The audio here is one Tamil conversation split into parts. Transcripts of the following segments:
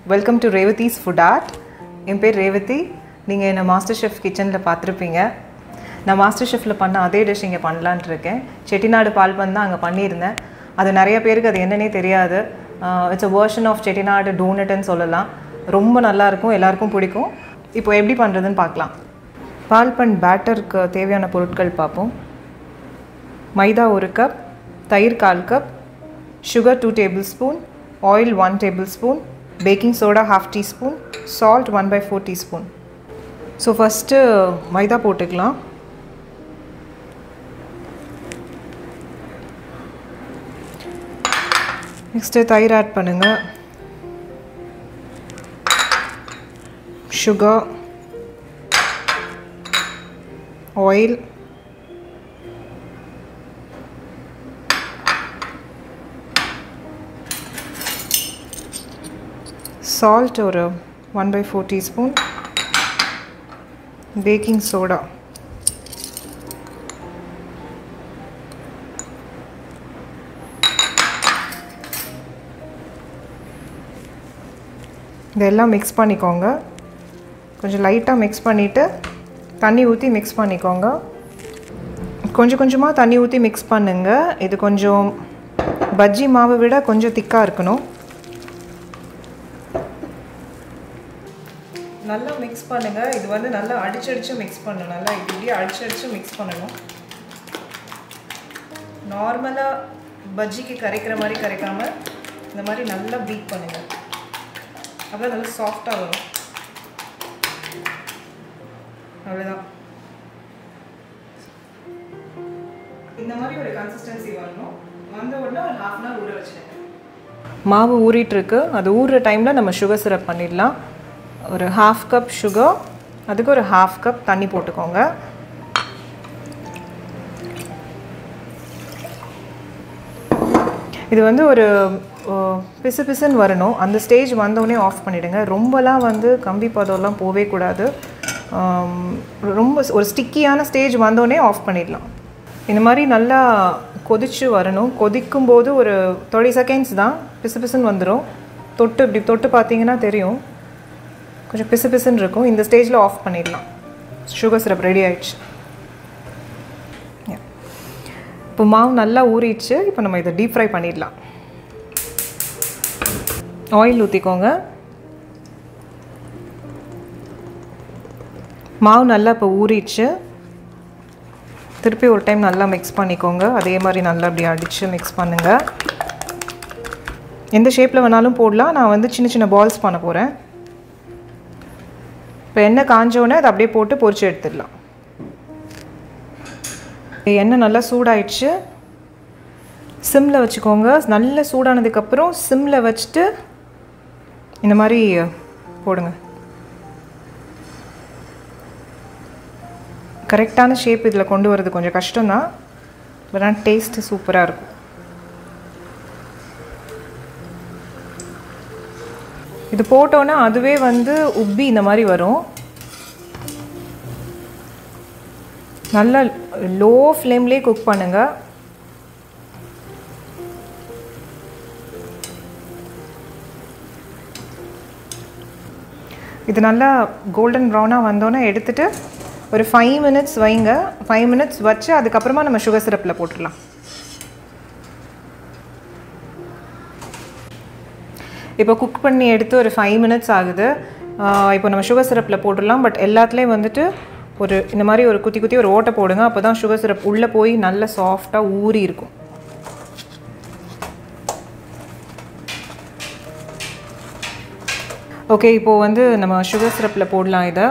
Welcome to Revathy's Food Art. என் பேர் ரேவதி. நீங்கள் என்ன Masterchef கிச்சனில் பார்த்துருப்பீங்க. நான் Masterchefல பண்ண அதே டிஷ் இங்கே பண்ணலான்ட்டு இருக்கேன். Chettinadu Paalbun தான் அங்கே பண்ணியிருந்தேன். அது நிறைய பேருக்கு அது என்னன்னே தெரியாது. It's a version of Chettinadu Doughnutன்னு சொல்லலாம். ரொம்ப நல்லாயிருக்கும், எல்லாருக்கும் பிடிக்கும். இப்போ எப்படி பண்ணுறதுன்னு பார்க்கலாம். Paalbun பேட்டருக்கு தேவையான பொருட்கள் பார்ப்போம். மைதா 1 கப், தயிர் 1/4 cup, sugar 2 tablespoon, oil 1 tablespoon, baking soda 1/2 teaspoon, salt 1/4 teaspoon. So first maida போட்டுக்கலாம். Next தயிர் ஆட் பண்ணுங்க. sugar, oil, salt ஒரு 1/4 teaspoon, baking soda, இதெல்லாம் மிக்ஸ் பண்ணிக்கோங்க. கொஞ்சம் லைட்டாக மிக்ஸ் பண்ணிவிட்டு தண்ணி ஊற்றி மிக்ஸ் பண்ணிக்கோங்க. கொஞ்சம் கொஞ்சமாக தண்ணி ஊற்றி மிக்ஸ் பண்ணுங்கள். இது கொஞ்சம் பஜ்ஜி மாவை விட கொஞ்சம் திக்காக இருக்கணும். நல்லா மிக்ஸ் பண்ணுங்கள். இது வந்து நல்லா அடிச்சடிச்சு மிக்ஸ் பண்ணணும். நல்லா இப்படி அடிச்சடிச்சு மிக்ஸ் பண்ணணும். நார்மலாக பஜ்ஜிக்கு கரைக்கிற மாதிரி கரைக்காமல் இந்த மாதிரி நல்லா பீட் பண்ணுங்கள். அப்போ நல்லா சாஃப்டாக வரும். அவ்வளோதான். இந்த மாதிரி ஒரு கன்சிஸ்டன்சி வரணும். வந்த உடனே ஒரு 1/2 hour ஊற வச்சுருங்க. மாவு ஊறிட்டுருக்கு. அது ஊறுற டைமில் நம்ம சுகர் சிரப் பண்ணிடலாம். ஒரு 1/2 கப் சுகர், அதுக்கு ஒரு 1/2 கப் தண்ணி போட்டுக்கோங்க. இது வந்து ஒரு பிசு பிசுன்னு வரணும். அந்த ஸ்டேஜ் வந்தோடனே ஆஃப் பண்ணிவிடுங்க. ரொம்பலாம் வந்து கம்பி பதம்லாம் போவே கூடாது. ரொம்ப ஒரு ஸ்டிக்கியான ஸ்டேஜ் வந்தோடனே ஆஃப் பண்ணிடலாம். இந்த மாதிரி நல்லா கொதிச்சு வரணும். கொதிக்கும்போது ஒரு 30 seconds தான் பிசு பிசுன்னு வந்துடும். தொட்டு இப்படி தொட்டு பார்த்தீங்கன்னா தெரியும், கொஞ்சம் பிசு பிசுன்னு இருக்கும். இந்த ஸ்டேஜில் ஆஃப் பண்ணிடலாம். சுகர் சிரப் ரெடி ஆயிடுச்சு. இப்போ மாவு நல்லா ஊறிடுச்சு. இப்போ நம்ம இதை டீப் ஃப்ரை பண்ணிடலாம். ஆயில் ஊற்றிக்கோங்க. மாவு நல்லா இப்போ ஊறிடுச்சு. திருப்பி ஒரு டைம் நல்லா மிக்ஸ் பண்ணிக்கோங்க. அதே மாதிரி நல்லா அப்படி அடித்து மிக்ஸ் பண்ணுங்கள். எந்த ஷேப்பில் வேணாலும் போடலாம். நான் வந்து சின்ன சின்ன பால்ஸ் பண்ண போகிறேன். இப்போ எண்ணெய் காஞ்சோடனே அதை அப்படியே போட்டு பொரிச்சு எடுத்துடலாம். எண்ணெய் நல்லா சூடாயிடுச்சு. சிம்மில் வச்சுக்கோங்க. நல்லா சூடானதுக்கப்புறம் சிம்மில் வச்சுட்டு இந்த மாதிரி போடுங்க. கரெக்டான ஷேப் இதில் கொண்டு வரது கொஞ்சம் கஷ்டம்தான். ஆனால் டேஸ்ட்டு சூப்பராக இருக்கும். இது போட்டோன்னா அதுவே வந்து உப்பி இந்த மாதிரி வரும். நல்லா லோ ஃப்ளேம்லேயே குக் பண்ணுங்கள். இது நல்லா கோல்டன் ப்ரௌனாக வந்தோன்னே எடுத்துகிட்டு ஒரு 5 minutes வைங்க. 5 minutes வச்சு அதுக்கப்புறமா நம்ம சுகர் சிரப்பில் போட்டுடலாம். இப்போ குக் பண்ணி எடுத்து ஒரு 5 minutes ஆகுது. இப்போ நம்ம சுகர் சிரப்பில் போட்டுடலாம். பட் எல்லாத்துலேயும் வந்துட்டு ஒரு இந்த மாதிரி ஒரு குத்தி குத்தி ஒரு ஓட்டை போடுங்க. அப்போ தான் சுகர் சிரப் உள்ளே போய் நல்லா சாஃப்டாக ஊறி இருக்கும். ஓகே, இப்போது வந்து நம்ம சுகர் சிரப்பில் போடலாம். இதை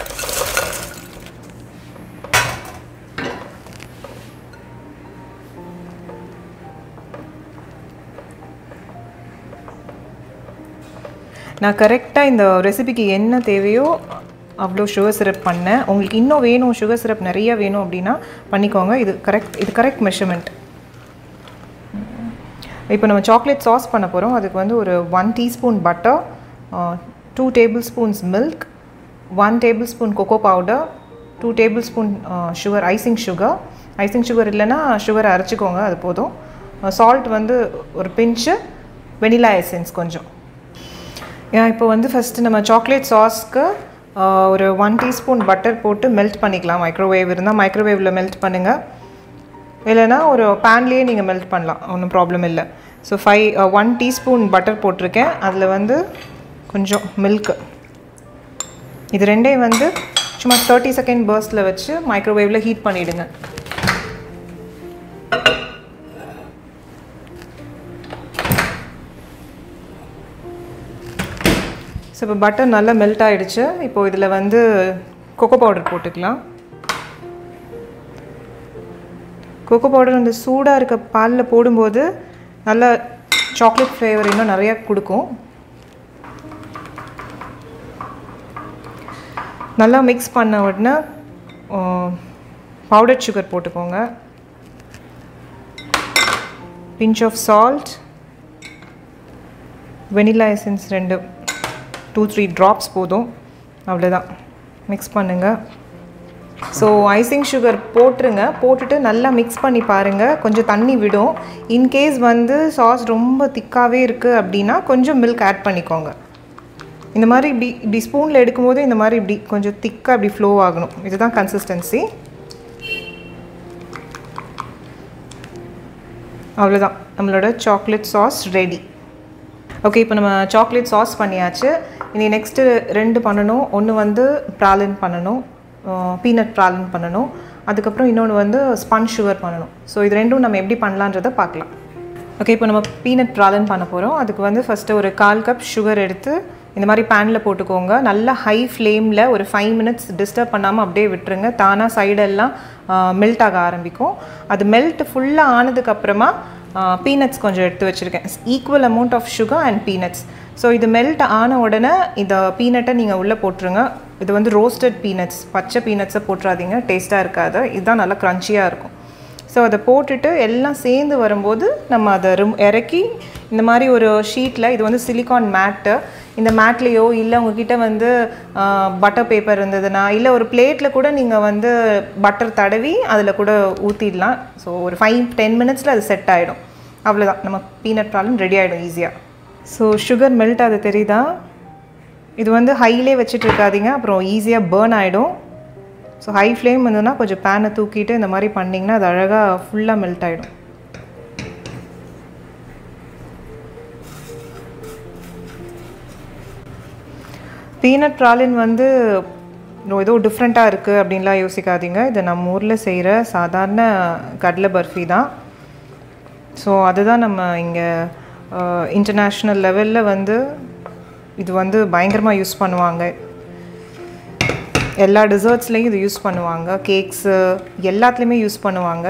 நான் கரெக்டாக இந்த ரெசிபிக்கு என்ன தேவையோ அவ்வளோ சுகர் சிரப் பண்ணேன். உங்களுக்கு இன்னும் வேணும், சுகர் சிரப் நிறையா வேணும் அப்படின்னா பண்ணிக்கோங்க. இது கரெக்ட் மெஷர்மெண்ட். இப்போ நம்ம சாக்லேட் சாஸ் பண்ண போகிறோம். அதுக்கு வந்து ஒரு 1 teaspoon butter, 2 tablespoons milk, 1 tablespoon cocoa powder, 2 tablespoon sugar, icing sugar இல்லைன்னா சுகரை அரைச்சிக்கோங்க, அது போதும். சால்ட் வந்து ஒரு பிஞ்சு, வெனிலா எசன்ஸ் கொஞ்சம். இப்போ வந்து ஃபஸ்ட்டு நம்ம சாக்லேட் சாஸ்க்கு ஒரு 1 டீஸ்பூன் பட்டர் போட்டு மெல்ட் பண்ணிக்கலாம். மைக்ரோவேவ் இருந்தால் மைக்ரோவேவில் மெல்ட் பண்ணுங்கள், இல்லைனா ஒரு பேன்லேயே நீங்கள் மெல்ட் பண்ணலாம், ஒன்றும் ப்ராப்ளம் இல்லை. ஸோ 1 டீஸ்பூன் பட்டர் போட்டிருக்கேன். அதில் வந்து கொஞ்சம் மில்க்கு, இது ரெண்டையும் வந்து சும்மா 30 செகண்ட் பர்ஸ்ட்டில் வச்சு மைக்ரோவேவில் ஹீட் பண்ணிவிடுங்க. ஸோ இப்போ பட்டர் நல்லா மெல்ட் ஆகிடுச்சு. இப்போது இதில் வந்து கொக்கோ பவுடர் போட்டுக்கலாம். கொக்கோ பவுடர் அந்த சூடாக இருக்க பாலில் போடும்போது நல்லா சாக்லேட் ஃப்ளேவர் இன்னும் நிறையா கொடுக்கும். நல்லா மிக்ஸ் பண்ண உடனே பவுடர் சுகர் போட்டுக்கோங்க, pinch of salt, vanilla essence 2-3 drops போதும், அவ்வளோதான். மிக்ஸ் பண்ணுங்கள். ஸோ ஐசிங் சுகர் போட்டுருங்க. போட்டுட்டு நல்லா மிக்ஸ் பண்ணி பாருங்கள், கொஞ்சம் தண்ணி விடும். இன்கேஸ் வந்து சாஸ் ரொம்ப திக்காகவே இருக்குது அப்படின்னா கொஞ்சம் மில்க் ஆட் பண்ணிக்கோங்க. இந்த மாதிரி இப்படி ஸ்பூனில் எடுக்கும்போது இந்த மாதிரி இப்படி கொஞ்சம் திக்காக இப்படி ஃப்ளோ ஆகணும். இதுதான் கன்சிஸ்டன்சி. அவ்வளோதான், நம்மளோட சாக்லேட் சாஸ் ரெடி. ஓகே, இப்போ நம்ம சாக்லேட் சாஸ் பண்ணியாச்சு. இனி நெக்ஸ்ட்டு 2 பண்ணணும். ஒன்று வந்து ப்ராலின் பண்ணணும், பீனட் ப்ராலின் பண்ணணும். அதுக்கப்புறம் இன்னொன்று வந்து ஸ்பஞ்ச் சுகர் பண்ணணும். ஸோ இது ரெண்டும் நம்ம எப்படி பண்ணலான்றதை பார்க்கலாம். ஓகே, இப்போ நம்ம பீனட் ப்ராலின் பண்ண போகிறோம். அதுக்கு வந்து ஃபஸ்ட்டு ஒரு 1/4 கப் சுகர் எடுத்து இந்த மாதிரி பேனில் போட்டுக்கோங்க. நல்லா ஹை ஃப்ளேமில் ஒரு 5 மினிட்ஸ் டிஸ்டர்ப் பண்ணாமல் அப்படியே விட்டுருங்க. தானாக சைடெல்லாம் மெல்ட் ஆக ஆரம்பிக்கும். அது மெல்ட் ஃபுல்லாக ஆனதுக்கப்புறமா பீனட்ஸ் கொஞ்சம் எடுத்து வச்சுருக்கேன், equal amount of sugar and peanuts. So இது மெல்ட் ஆன உடனே இந்த பீனட்டை நீங்கள் உள்ளே போட்டுருங்க. இது வந்து ரோஸ்டட் பீனட்ஸ், பச்சை பீனட்ஸை போட்டுறாதீங்க, டேஸ்ட்டாக இருக்காது. இதுதான் நல்லா க்ரன்ச்சியாக இருக்கும். ஸோ அதை போட்டுட்டு எல்லாம் சேர்ந்து வரும்போது நம்ம அதை இறக்கி இந்த மாதிரி ஒரு ஷீட்டில், இது வந்து சிலிக்கான் மேட்டு, இந்த மேட்லேயோ இல்லை உங்ககிட்ட வந்து பட்டர் பேப்பர் இருந்ததுன்னா இல்லை ஒரு பிளேட்டில் கூட நீங்கள் வந்து பட்டர் தடவி அதில் கூட ஊற்றிடலாம். ஸோ ஒரு 5-10 மினிட்ஸில் அது செட் ஆகிடும். அவ்வளோதான், நம்ம பீனட் ப்ராலின் ரெடி ஆகிடும் ஈஸியாக. ஸோ சுகர் மெல்ட் அது தெரியுதா? இது வந்து ஹையிலே வச்சுட்டு இருக்காதீங்க, அப்புறம் ஈஸியாக பேர்ன் ஆகிடும். ஸோ ஹை ஃப்ளேம் இருந்ததுன்னா கொஞ்சம் பேனை தூக்கிட்டு இந்த மாதிரி பண்ணிங்கன்னா அது அழகாக ஃபுல்லாக மெல்ட் ஆகிடும். பீனட் ப்ராலின் வந்து ஏதோ டிஃப்ரெண்ட்டாக இருக்குது அப்படின்லாம் யோசிக்காதீங்க. இது நம்ம ஊரில் செய்கிற சாதாரண கடலை பர்ஃபி தான். ஸோ அதுதான் நம்ம இங்கே இன்டர்நேஷ்னல் லெவலில் வந்து இது வந்து பயங்கரமாக யூஸ் பண்ணுவாங்க. எல்லா டெசர்ட்ஸ்லேயும் இது யூஸ் பண்ணுவாங்க, கேக்ஸு எல்லாத்துலேயுமே யூஸ் பண்ணுவாங்க.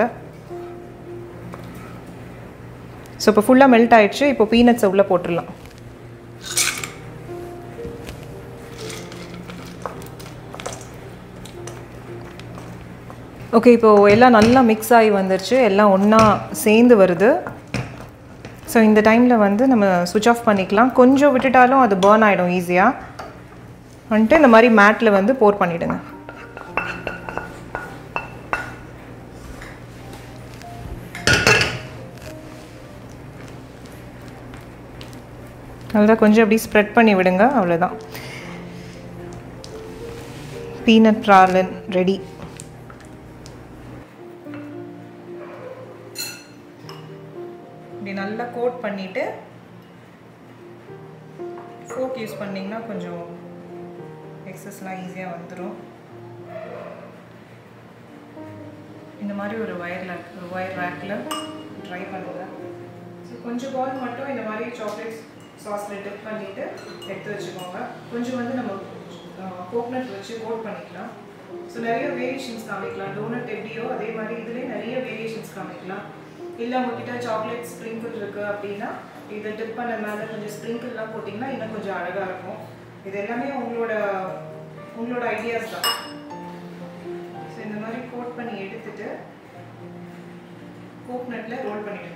ஸோ இப்போ ஃபுல்லாக மெல்ட் ஆகிடுச்சு. இப்போ பீனட்ஸை உள்ளே போட்டுடலாம். ஓகே, இப்போது எல்லாம் நல்லா மிக்ஸ் ஆகி வந்துருச்சு, எல்லாம் ஒன்றா சேர்ந்து வருது. ஸோ இந்த டைமில் வந்து நம்ம சுவிட்ச் ஆஃப் பண்ணிக்கலாம். கொஞ்சம் விட்டுட்டாலும் அது பர்ன் ஆகிடும் ஈஸியாக. வந்துட்டு இந்த மாதிரி மேட்டில் வந்து போர் பண்ணிவிடுங்க. அவ்வளோதான், கொஞ்சம் அப்படி ஸ்ப்ரெட் பண்ணி விடுங்க, அவ்வளோதான். Peanut praline ready. இப்படி நல்லா கோட் பண்ணிவிட்டு ஃபோர்க் யூஸ் பண்ணிங்கன்னா கொஞ்சம் எக்ஸஸ்லாம் ஈஸியாக வந்துடும். இந்த மாதிரி ஒரு ஒயர் ரேக்கில் ட்ரை பண்ணுங்கள். ஸோ கொஞ்சம் பால் மட்டும் இந்த மாதிரி சாக்லேட் சாஸில் டிப் பண்ணிவிட்டு எடுத்து வச்சுக்கோங்க. கொஞ்சம் வந்து நம்ம கோகனட் வச்சு கோட் பண்ணிக்கலாம். ஸோ நிறைய வேரியேஷன்ஸ் காமிக்கலாம். டோனட் எப்படியோ அதே மாதிரி இதுலேயே நிறைய வேரியேஷன்ஸ் காமிக்கலாம். இல்லை உங்ககிட்ட சாக்லேட் ஸ்ப்ரிங்கிள் இருக்குது அப்படின்னா இதை டிப் பண்ண மேலே கொஞ்சம் ஸ்ப்ரிங்கிள்லாம் போட்டிங்கன்னா இன்னும் கொஞ்சம் அழகாக இருக்கும். இது எல்லாமே உங்களோட ஐடியாஸ் தான். ஸோ இந்த மாதிரி கோட் பண்ணி எடுத்துட்டு கோகனட்டில் ரோல் பண்ணிவிடுங்க.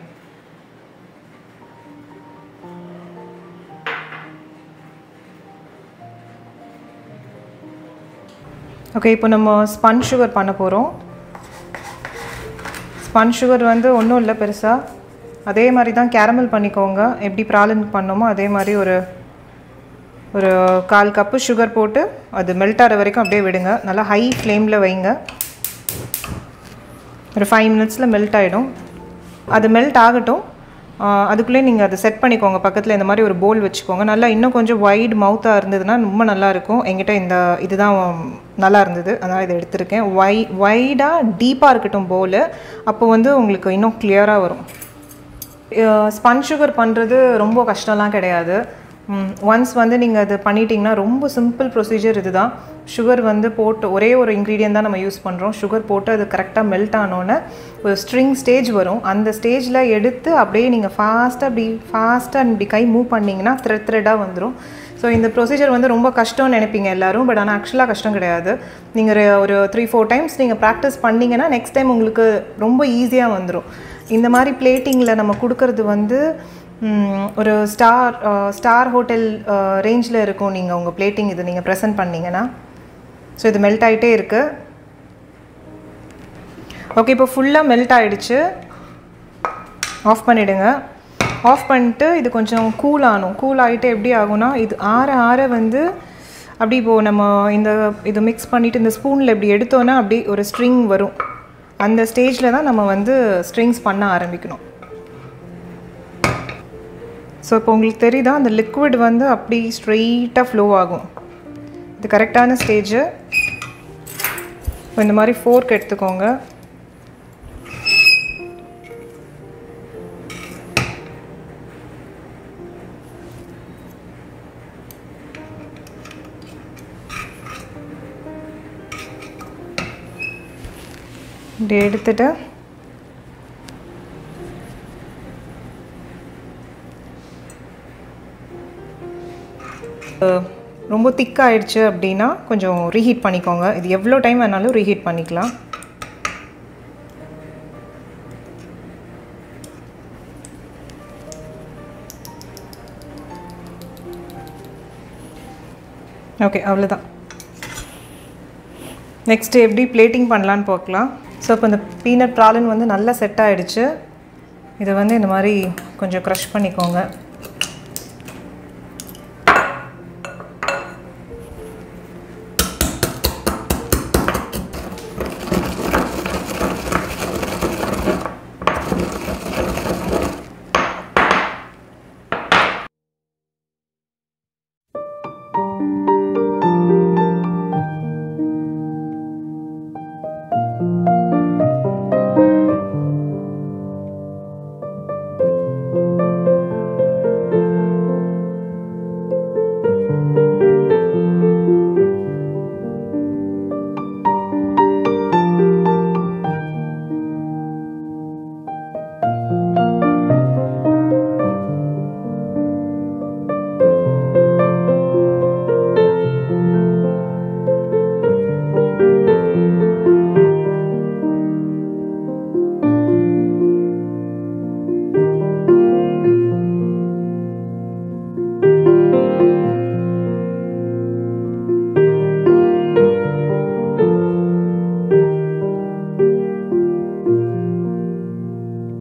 ஓகே, இப்போ நம்ம ஸ்பஞ்ச் சுகர் பண்ண போகிறோம். ஸ்பஞ்ச் சுகர் வந்து ஒன்றும் இல்லை பெருசாக, அதே மாதிரி தான் கேரமல் பண்ணிக்கோங்க. எப்படி ப்ராலின் பண்ணோமோ அதே மாதிரி ஒரு ஒரு 1/4 கப்பு சுகர் போட்டு அது மெல்ட் ஆகிற வரைக்கும் அப்படியே விடுங்க. நல்லா ஹை ஃப்ளேமில் வைங்க. ஒரு 5 மினிட்ஸில் மெல்ட் ஆகிடும். அது மெல்ட் ஆகட்டும். அதுக்குள்ளே நீங்கள் அதை செட் பண்ணிக்கோங்க. பக்கத்தில் இந்த மாதிரி ஒரு போல் வச்சுக்கோங்க. நல்லா இன்னும் கொஞ்சம் வைட் மவுத்தாக இருந்ததுன்னா ரொம்ப நல்லாயிருக்கும். என்கிட்ட இந்த இதுதான் நல்லா இருந்தது, அதனால் இதை எடுத்திருக்கேன். வைடாக டீப்பாக இருக்கட்டும் போல். அப்போ வந்து உங்களுக்கு இன்னும் கிளியராக வரும். ஸ்பஞ்ச் சுகர் பண்ணுறது ரொம்ப கஷ்டம்லாம் கிடையாது. ஒன்ஸ் வந்து நீங்கள் அது பண்ணிட்டீங்கன்னா ரொம்ப சிம்பிள் ப்ரொசீஜர் இது தான். சுகர் வந்து போட்டு ஒரே ஒரு இன்க்ரீடியன்ட் தான் நம்ம யூஸ் பண்ணுறோம். சுகர் போட்டு அது கரெக்டாக மெல்ட் ஆனோன்னே ஒரு ஸ்ட்ரிங் ஸ்டேஜ் வரும். அந்த ஸ்டேஜில் எடுத்து அப்படியே நீங்கள் ஃபாஸ்ட்டாக இப்படி கை மூவ் பண்ணிங்கன்னா த்ரெட்டாக வந்துடும். ஸோ இந்த ப்ரொசீஜர் வந்து ரொம்ப கஷ்டம்னு நினைப்பீங்க எல்லோரும். பட் ஆனால் ஆக்சுவலாக கஷ்டம் கிடையாது. நீங்கள் ஒரு 3-4 டைம்ஸ் நீங்கள் ப்ராக்டிஸ் பண்ணிங்கன்னா நெக்ஸ்ட் டைம் உங்களுக்கு ரொம்ப ஈஸியாக வந்துடும். இந்த மாதிரி பிளேட்டிங்கில் நம்ம கொடுக்கறது வந்து ஒரு ஸ்டார் ஹோட்டல் ரேஞ்சில் இருக்கும். நீங்கள் உங்கள் பிளேட்டிங் இது நீங்கள் ப்ரெசென்ட் பண்ணிங்கன்னா. ஸோ இது மெல்ட் ஆகிட்டே இருக்குது. ஓகே, இப்போ ஃபுல்லாக மெல்ட் ஆகிடுச்சு. ஆஃப் பண்ணிவிடுங்க. ஆஃப் பண்ணிட்டு இது கொஞ்சம் கூல் ஆகணும். கூல் ஆகிட்டு எப்படி ஆகும்னா, இது ஆற வந்து அப்படி இப்போது நம்ம இது மிக்ஸ் பண்ணிவிட்டு இந்த ஸ்பூனில் இப்படி எடுத்தோன்னா அப்படி ஒரு ஸ்ட்ரிங் வரும். அந்த ஸ்டேஜில் தான் நம்ம வந்து ஸ்ட்ரிங்ஸ் பண்ண ஆரம்பிக்கணும். ஸோ இப்போ உங்களுக்கு தெரியுதா, அந்த லிக்விட் வந்து அப்படி ஸ்ட்ரெயிட்டாக ஃப்ளோ ஆகும். இது கரெக்டான ஸ்டேஜு. இப்போ இந்த மாதிரி ஃபோர்க் எடுத்துக்கோங்க. இப்படி எடுத்துட்டு ரொம்ப திக்காகிடுச்சு அப்படின்னா கொஞ்சம் ரீஹீட் பண்ணிக்கோங்க. இது எவ்வளோ டைம் வேணாலும் ரீஹீட் பண்ணிக்கலாம். ஓகே, அவ்வளோதான். நெக்ஸ்ட்டு எப்படி பிளேட்டிங் பண்ணலான்னு பார்க்கலாம். ஸோ இப்போ இந்த பீனட் ப்ராலன் வந்து நல்லா செட் ஆகிடுச்சு. இதை வந்து இந்த மாதிரி கொஞ்சம் க்ரஷ் பண்ணிக்கோங்க.